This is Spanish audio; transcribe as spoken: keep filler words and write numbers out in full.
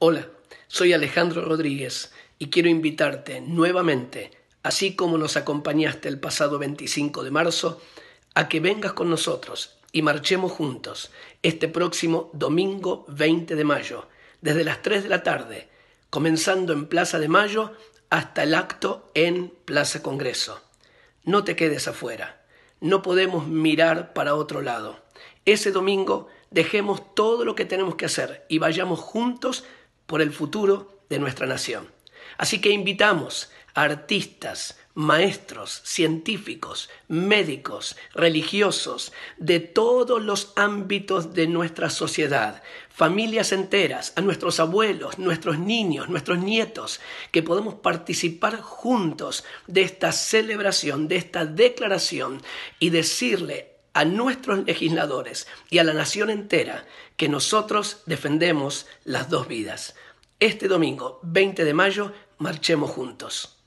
Hola, soy Alejandro Rodríguez y quiero invitarte nuevamente, así como nos acompañaste el pasado veinticinco de marzo, a que vengas con nosotros y marchemos juntos este próximo domingo veinte de mayo, desde las tres de la tarde, comenzando en Plaza de Mayo hasta el acto en Plaza Congreso. No te quedes afuera, no podemos mirar para otro lado. Ese domingo dejemos todo lo que tenemos que hacer y vayamos juntos por el futuro de nuestra nación. Así que invitamos a artistas, maestros, científicos, médicos, religiosos, de todos los ámbitos de nuestra sociedad, familias enteras, a nuestros abuelos, nuestros niños, nuestros nietos, que podamos participar juntos de esta celebración, de esta declaración y decirle a nuestros legisladores y a la nación entera que nosotros defendemos las dos vidas. Este domingo, veinte de mayo, marchemos juntos.